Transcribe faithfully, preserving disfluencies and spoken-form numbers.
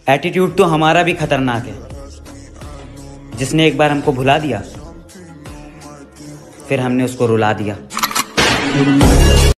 Attitude तो हमारा भी खतरनाक है। जिसने एक बार हमको भुला दिया, फिर हमने उसको रुला दिया।